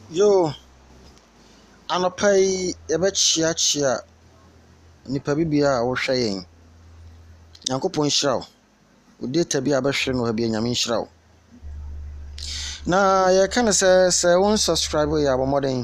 Yo, anopai yɛbɛkyia nipa bibia a wohwɛ yɛn. Nyankopɔn nhyira wo. Wo data bi a bɛhwɛ no ha bi nyame nhyira wo. Na yɛka ne sɛ won subscribe yɛ abɔmmɔden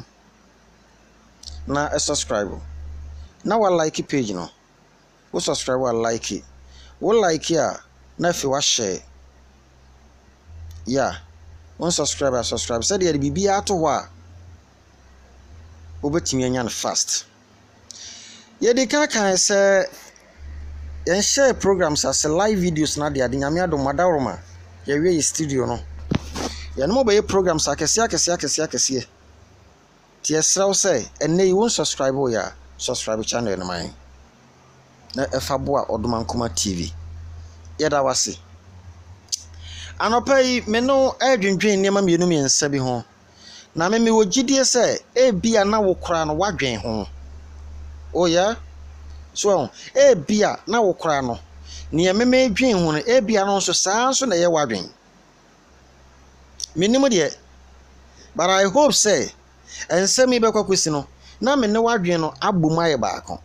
na subscribe. Na wa like page no. Wo subscribe wa like. Wo like a na afi wa share. Yeah. Won subscribe a subscribe. Sɛ deɛ bibia ato hɔ a wobɛtumi anya no fast. Yɛde kan sɛ yɛn share programs as live videos na de ade nyame adom adaroma yɛwie studio no. Yɛn mo bɛyɛ programs akɛse. Ti ɛsrɛw sɛ ɛnɛ yi won subscribe yɛ subscribe channel no man. Na ɛfa boa Odomankoma TV. Yɛda wase. Anopa yi me no adwendwen nneɛma mmienu mmiɛnsa bi ho. Na me wo gidie sɛ ebia na wo kora no wadwen ho. Oh yeah? So ebia na wo kora no ne me dwen ho no ebia no nso saa nso na ye wadwen. Menimu de, but I hope say ensem yi bekwa kwesi no na me ne wadwen no abom aye baako.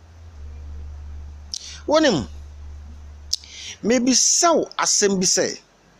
Wonim me bi saw asem bi say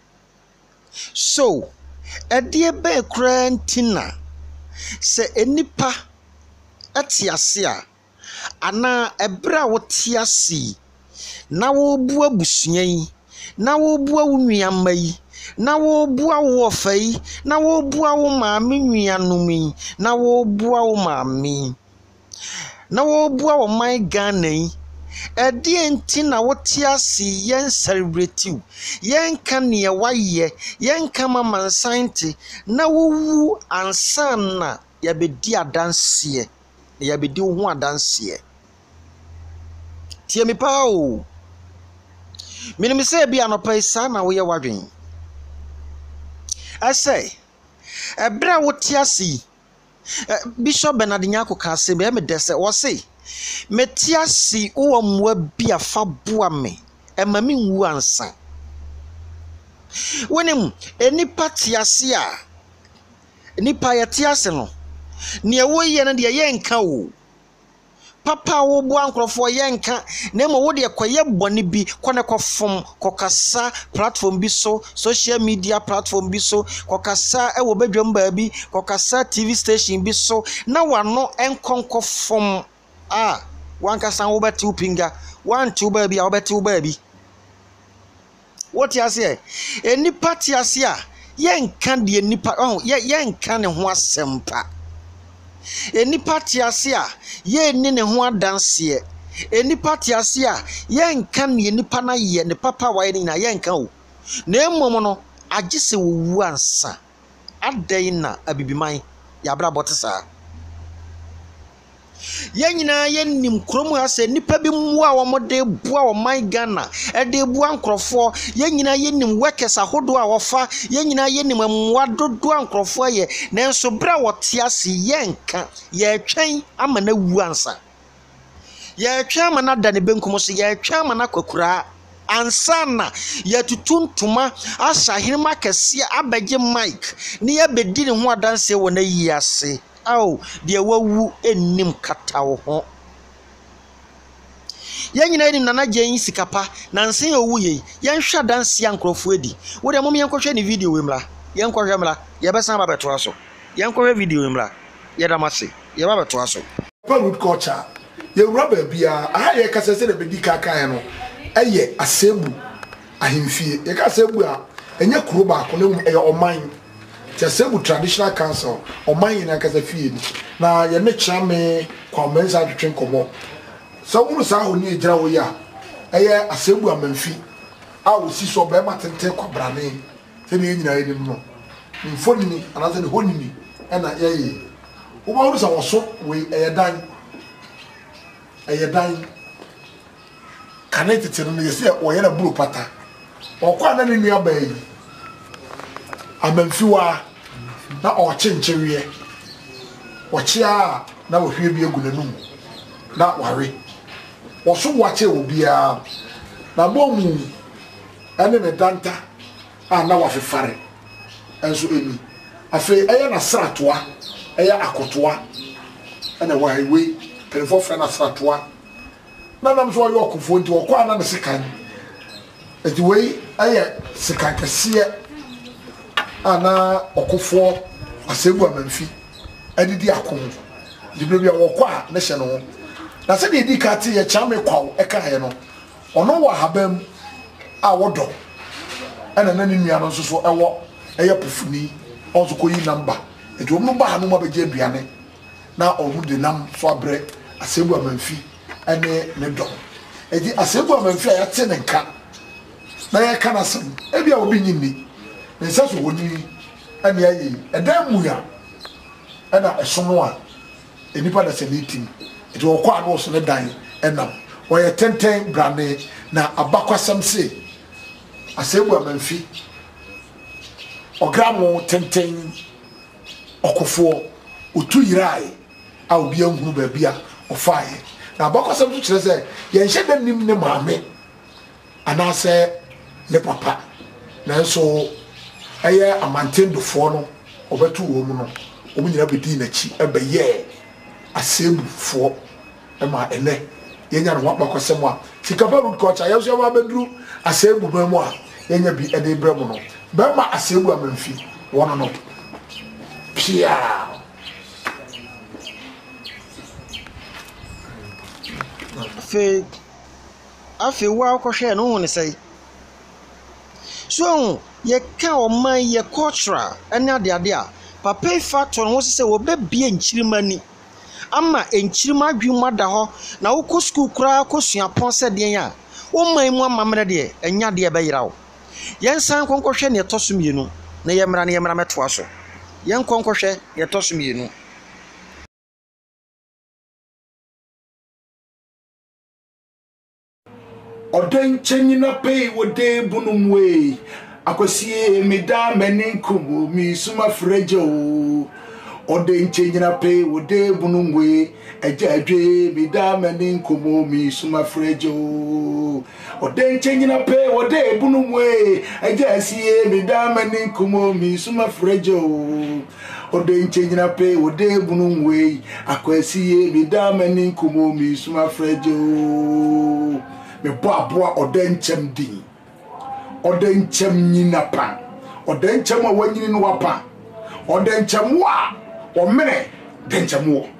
so ɛdeɛ bɛɛ kora ntina sɛ enipa atiase a ana ɛbra wote ase na wo bu abusua yi na wo bu wo nuama yi na wo bu wo ofa yi na wo bu wo maame nuanom yi na wo bu wo maame na wo bu wo man Ghana yi ɛdeɛ nti na wote ase yɛn celebrate yɛn ka ne wayɛ yɛn ka mama nsante na wowu ansa na yɛbɛdi adanseɛ yɛbɛdi ho adanseɛ tie me pa o menim sɛ bi anopa isa na woyɛ wadwen ɛsɛ ɛbra wote ase Bishop Bernard Nyako ka se me dese wo se metiasi wo mwa bia fa boa me emami nwu ansa wonim enipa tiase a enipa yetiase no ne wo ye na de ye nka o papa wo bo ankrofo ye nka na mo wo de koye bone bi kone kofom kokasa platform bi so social media platform bi so kokasa e wo badwam ba bi kokasa TV station bi so na wano enkonkofom wankasa wo beti upinga wanti wo ba bi a wo beti wo ba bi what you say enipa tiase a ye nka de enipa ye nka ne ho asempa enipa tiase a ye ni ne ho adanse enipa tiase a ye nka ne enipa na ye ne papa wae ni na ye nka o na emom no agise wo wu ansa adai na abibiman ya bra botesa yanyina yenim kromu ase nipa bi mwa wo mode bua wo man Ghana e de bua nkrofo yanyina yenim workers ahodo a wofa yanyina yenim mwa dodo ankrofo ye nenso bra wote ase yenka ye twen ama na wu ansa ye twen ama na da ne benkum so ye twen ama na kwakura ansana ye tutuntuma asa hirma kese abaje mic ne ye bedi ne ho adanse wo na yi ase de wawu ennim kata wo ho yanyina enim nana gyen sikapa nansen owu ye yenhwa danse ankrofo edi wo de mom yenkɔhwɛ ne video wemla yenkɔhwɛ mla yebesan ba beto aso yenkɔhwɛ video wemla yedamase ye ba beto aso root culture ye rubber bia aha ye kasa se de bedi kaka no eye asebu ahemfie ye kasa asebu a enye kuro ba ko ne eye oman Asebu traditional council oman yin akasa fie ni na ye ne kira me kwamensa twetwen komo so unu sa ho ni egira wo ya eye asebu amanfi a wo si so be matente kwabrane se ne nyina ye ni no mfoni ni anaze ne honi ni na ye wo ba wo sa wo so we eye dan kanetete no ye se wo ye na buru pata o kwa na ne nua ba yi amanfi wa na ochenchewie ochia na wohwe bi egu nanum na ware wo so wache obia na bomu ene ne danta na wafefare enso eni afi eye na sratoa ɛyɛ akotoa ɛna wa highway pelefo friend asratoa na nam so ɔyɛ ɔkofo nti ɔkɔ ana ne sekan eti wei ɛyɛ sekan kɛseɛ ana ɔkofo asegu amanfi ɛdidi akon diblo bia wɔkɔ a ne hyɛ no ho na sɛ de di ka te yɛ kyame kwaw ɛka yɛ no ɔno wɔ habam a wɔdɔ ɛna na ne nua no nso so ɛwɔ ɛyɛ pofuni ɔnso kɔ yi number eti wɔn ba hanu ma bɛgye aduane na ɔmo de nam so abrɛ asegu amanfi ɛne ne dɔ eti asegu amanfi a yɛte ne nka na yɛka na sɛm ebi a obi nyini ne nsa so wɔ ni ɛne ayi ɛdan mu ya ɛna ɛsono a enipa da sɛ ne tim eti wɔkɔ ano so ne dan ɛnam wɔyɛ tenten brane na abakwasɛm se asegu amanfi ɔgramo tenten ɔkofoɔ otu yirai a obi ahunu baabi a ɔfaaye na abakwasɛm so kyerɛ sɛ yɛnhyɛ da nim ne maame anaasɛ ne papa nanso ɛyɛ amantendofoɔ no ɔbɛto wɔ mu no ɔmo nyina bɛdi n'akyi ɛbɛyɛ asebufoɔ ɛma ɛnɛ yɛnya no ho abakwasɛm a sikapa root culture yɛnso yɛma bɛduru asebu no mu a yɛnya bi ɛde brɛ mu no bɛma asebu amanfi wɔno no pia afe wa akɔhwɛ no ho ne sɛ so yɛka ɔman yɛ cultural ɛne adeade a papa ifa to no ho sɛ wɔbɛbie nkyirima ni ama nkyirima adwuma da hɔ na wokɔ school koraa kɔsua pɔn sɛ deɛn a woman mu amammerɛ deɛ ɛnya deɛ bɛyera wo yɛnsan kɔnkɔhwɛ ne ɛtɔ so mmienu na yɛmmra mɛtoa so yɛnkɔnkɔhwɛ ne ɛtɔ so mmienu Oden chenyina pay wode bunumwe akosie meda meni kumu mi suma frejo Oden chenyina pay wode bunumwe ejadwe meda meni kumu mi suma frejo Oden chenyina pay wode bunumwe ejasie meda meni kumu mi suma frejo Oden chenyina pay wode bunumwe akosie meda meni kumu mi suma frejo me boaboa odenchem din odenchem nyina pa odenchem a wanyini no wapa odenchem wa omene denchem wo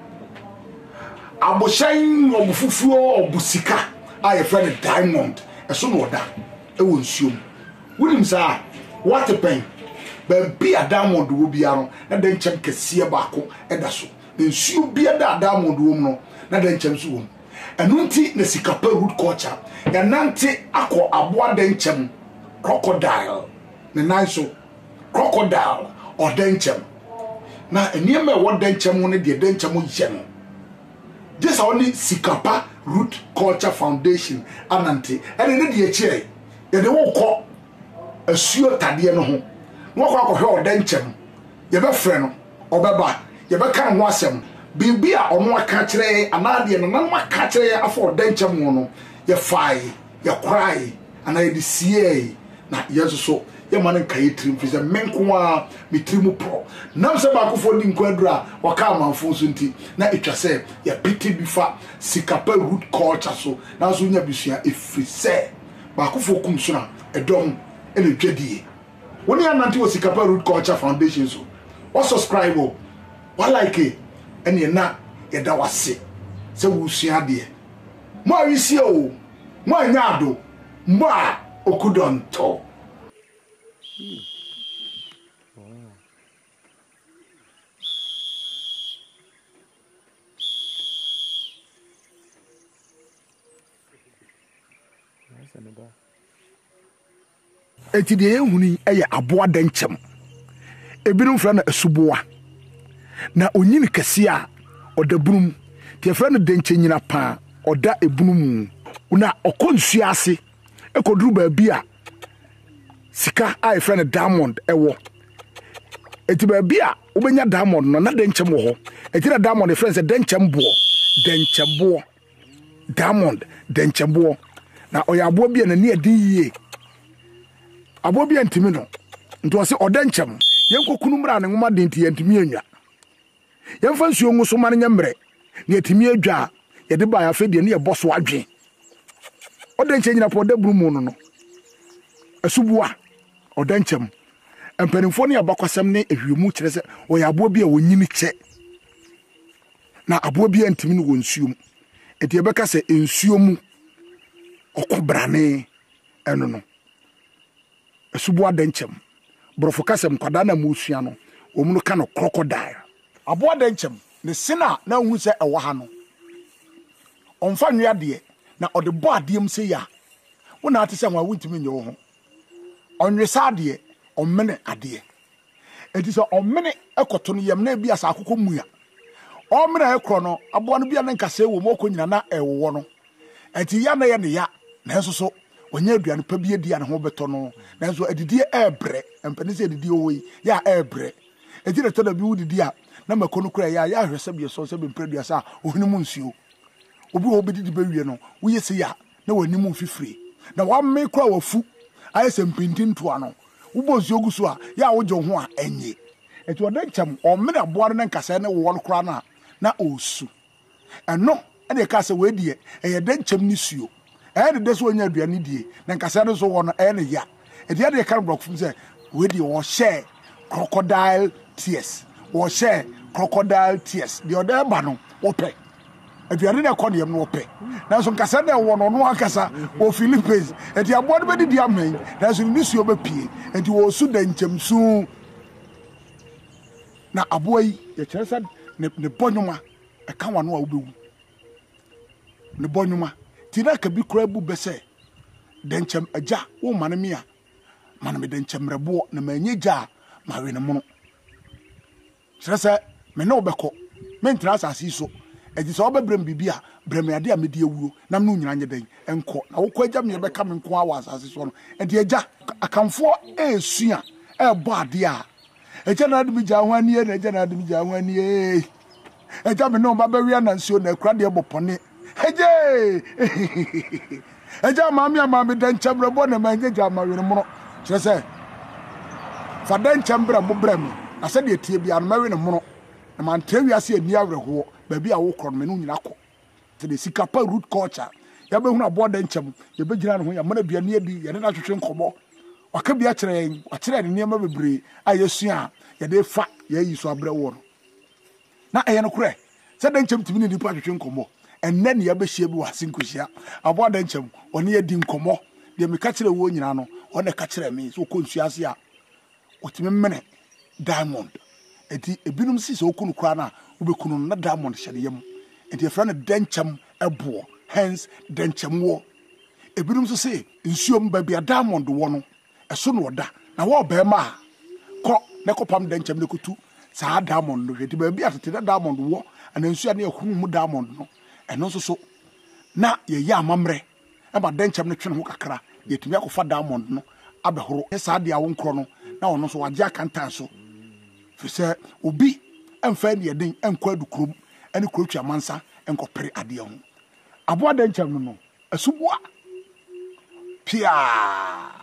aboshan obufufuo obusika a ye friend diamond eso no oda e wo nsuom wunim sa what pen ba bia diamond wo bia no na denchem kese baako eda so nsuo bia da diamond wo no na denchem so wo enunti na sikapa root culture ya nanti akọ aboa denchem crocodile ne nanso crocodile or denchem na eniema wo denchem ne de denchem yen this only sikapa root culture foundation ananti ene ne de akire ye de wo kọ asuo tade no ho no kọ akọ hwe denchem ye be frɛ no obeba ye be kan ho asɛm bibi a ono aka kire anade no nan aka kire afọ denchem no ye fai ye cry ana ye sie na yeso so ye man nka ye trim fi se menko a me trimu pro nam se ba kofo di nkwadura waka amanfo so nti na etwa se ye piti bi fa sikapa root culture so na so nya bisua efri se ba kofo kum so na edom ele dwadie woni anante wo sikapa root culture foundation so o subscribe o like ene na ye da wase se wo sua de mo awisi o mo anyado mo a okudonto eti de ehuni eye aboa denchem ebirum fra na asuboa na onyini kese a odabrum tie fra no denchenyina pa oda ebunum na okonsu ase ekoduru ba bia sika a efra no diamond ewo eti ba bia obenya diamond no na denchem wo ho eti na diamond efra se denchembo diamond denchembo na oyabo bia na ne adi yie abo bia ntimi no nto se odenchem yenkokunu mra ne ngoma de nti yentimi anwa yɛmfa nsuo ngo so ma no nyɛ mmerɛ ne yɛtumi adwa a yɛde ba afɛ deɛ ne yɛbɔ so adwe ɔda nkyɛm nyina pɔ ɔda buru mu no asubua ɔda nkyɛm mpanimfoɔ ne yɛbakɔsɛm ne ahwiemu kyerɛ sɛ ɔyɛ aboa bi a wɔnyini kyɛ na aboa bi a ntimi no wɔ nsuo mu ɛti yɛbɛka sɛ nsuo mu ɔkɔ brane ɛno no asubua da nkyɛm borɔfo kasɛm kwadaa na musua no wɔn no ka no crocodile aboa da nkyɛm ne sena na hu sɛ ɛwɔ ha no ɔmfa nwea deɛ na ɔde bɔ adeɛ mu sɛ ya wona ate sɛ nwa wontimi nyɛ wo ho ɔnwesa adeɛ ɔmene adeɛ enti sɛ ɔmene ɛkɔto no yam na bi asa akokɔ mua ɔmene ɛkorɔ no aboa no bia ne nkasɛ wɔ mu ɔkɔ nyina na ɛwɔ no enti ya na yɛ ne ya na nso so onye aduane pa bi adi a ne ho bɛtɔ no na nso adidie ɛbrɛ mpani sɛ adidie wɔ yi ya ɛbrɛ enti na tɔ da bi wudidi a na mako no kura ya ahwɛ sɛ bi so sɛ bi mpre duasa a ohini mu nsuo obi wo bedi di bɛwie no woyɛ sɛ ya na wani mu fifire na wamme kura wafu ayɛ sɛ mpinti ntoa no wobɔ nsuo gu so a ya wogye ho a ɛnye enti ɔda nkyɛm ɔmmene aboa no nkasɛ ne wɔ no kura na ɔsu ɛno ɛne ka sɛ wɔadie ɛyɛ da nkyɛm ne suo ɛyɛ de so onya aduane die na nkasɛ no so wɔ no ɛyɛ ne ya ɛde ɛde ka no brɔkfo sɛ wɔadie wɔhyɛ crocodile tears wɔhyɛ crocodile tears deɛ ɔda ba no wɔpɛ aduane na ɛkɔ ne yam no wɔpɛ nanso nkasɛ na ɛwɔ no ɔno akasa wɔ Philippines ɛti aboa no bɛdidi amɛn nanso ne suo bɛpie ɛti wɔsu da nkyɛm su na aboa yi yɛkyerɛ sɛ ne bɔnwoma ɛka wano a wobɛwu ne bɔnwoma ti na ka bi kora bu bɛsɛ dɛnkyɛm agya wo ma no me a ma no me dɛnkyɛm rɛboɔ na manyɛ gya a ma we ne mono kyerɛ sɛ me ne wobɛkɔ mentena asase yi so ɛdi sɛ wobɛbrɛm biribi a brɛm ade a mede awuo na no nyina nyɛ dɛn ɛnkɔ na wokɔ agya me yɛbɛka me nko a wɔ asase so no ɛnti agya akamfoɔ ɛɛsua ɛɛbɔ adeɛ a agya na ade me gya ho anie na agya na ade me gya ho anie agya me ne ɔba bɛwia na nsuo na akura deɛ bɔ pɔne agye agya maame a maame dɛnkyɛm rɛbɔ na manyɛ gya ma we ne mono kyerɛ sɛ fa dɛnkyɛm brɛ mo brɛ me na sɛdeɛ tie bia no mɛwe ne mono na mantra wiase ani awerɛhoɔ baabi a wokorɔ no me no nyina kɔ sɛdeɛ sika pa root culture yɛbɛhunu aboa dɛnkyɛm yɛbɛgyina ne ho yɛmana aduane adi yɛne no atwetwe nkɔmmɔ waka bi akyerɛ yɛn wakyerɛ ne nneɛma bebree a yɛsua a yɛde fa yɛayi so abrɛ wɔ no na ɛyɛ no korɛ sɛ dɛnkyɛm tumi ne nipa atwetwe nkɔmmɔ ɛnnɛ ne yɛbɛhyia bi wɔ ase nkɔhyia aboa dɛnkyɛm ɔne yɛdi nkɔmmɔ deɛ meka kyerɛ wɔ nyina no ɔne ka kyerɛ me sɛ wokɔ nsuase a wɔtumi mmene diamond enti ebinom si sɛ wokɔ no koraa no a wobɛku no na diamond hyɛ ne yam enti yɛfrɛ no dɛnkyɛm ɛboɔ hence dɛnkyɛm wɔ ebinom nso se nsuom baabi a diamond wɔ no ɛso no ɔda na wɔ bɛrima a kɔ na kɔpam dɛnkyɛm no kɔtu saa diamond no hwɛ nti baabi a tete na diamond wɔ ana nsuo a ne yɛhunu mu diamond no ɛno nso so na yɛyɛ amammerɛ ɛma dɛnkyɛm no twene ho kakra yɛtumi akɔfa diamond no abɛhoro saa deɛ a wo nkorɔ no na ɔno nso wagye akantan so firi sɛ obi ɛmfa ne yɛden ɛnkɔ adu kurom ɛne kurotwa amansa ɛnkɔpere adeɛ ho aboa dɛnkyɛm no no asubua pia